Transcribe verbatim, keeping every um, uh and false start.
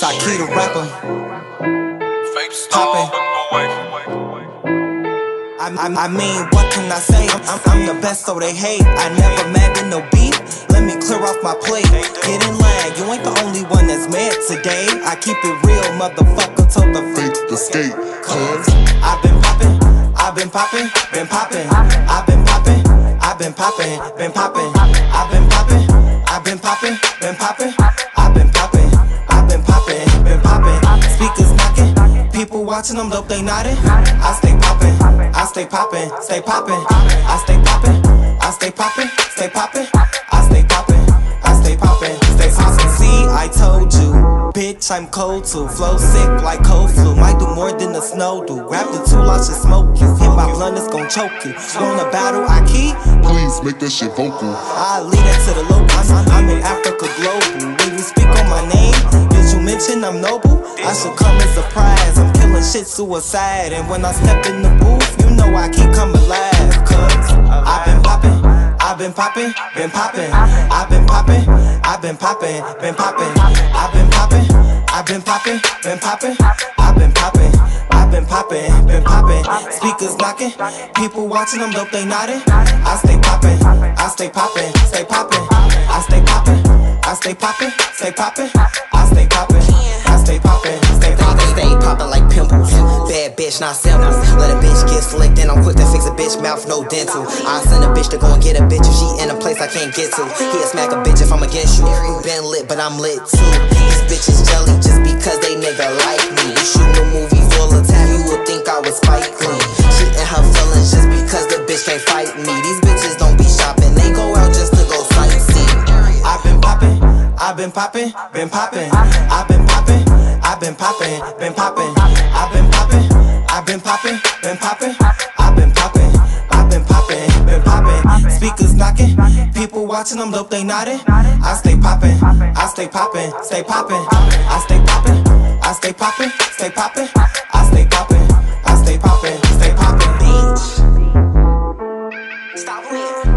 Aki Da Rapper. Poppin. I, I, I mean, what can I say? I'm, I'm, I'm the best, so they hate. I never mad in no beef. Let me clear off my plate. Get in line, you ain't the only one that's mad today. I keep it real, motherfucker, told the fake escape. Cause I've been poppin', I've been poppin', been poppin'. I've been poppin', I've been poppin', been poppin'. I've been poppin', I've been poppin', been poppin'. I've been poppin', I've been poppin', been poppin'. Speakers knockin', people watching them dope, they noddin'. I stay poppin', I stay poppin', stay poppin'. I stay poppin', I stay poppin', stay poppin'. I stay poppin', I stay poppin', stay poppin'. See, I told you, bitch, I'm cold too. Flow sick like cold flu. Might do more than the snow do. Grab the tool, I should smoke you. Hit my blunt, it's gon' choke you. You wanna battle, Aki? Please make that shit vocal. I lead that to the local. I'm, I'm in Africa global. When you speak on my name, did you mention I'm noble? I should come as a prize. I'm killing shit suicide. And when I step in the booth, you know I keep coming live. Cause I've been poppin', I've been poppin', been poppin'. I've been poppin', I've been poppin', been poppin'. I've been poppin', I've been poppin', been poppin'. I've been poppin', I've been poppin', been poppin'. Speakers knockin', people watching them dope, they noddin'. I stay poppin', I stay poppin', stay poppin'. I stay poppin', I stay poppin', stay poppin'. I stay poppin', I stay poppin', stay poppin'. Stay poppin' like pimples. Bad bitch, not samples. Let a bitch get slicked, then I'm quick to fix a bitch mouth, no dental. I send a bitch to go and get a bitch if she in a place I can't get to. He'll smack a bitch if I'm against you. You been lit, but I'm lit too. These bitches jelly just because they nigga like me. You shootin' a movie full of time, you would think I was Spike Lee. She in her feelings just because the bitch can't fight me. These bitches don't be shopping, they go out just to go sightsee. I've been poppin', I've been poppin', been poppin'. I've been poppin', I've been poppin', been poppin'. I've been poppin', I've been poppin', been poppin'. I've been poppin', I've been poppin', been poppin'. Speakers knockin', people watching them dope, they noddin'. I stay poppin', I stay poppin', stay poppin'. I stay poppin', I stay poppin', stay poppin'. I stay poppin', I stay poppin', stay poppin'. Stop playing.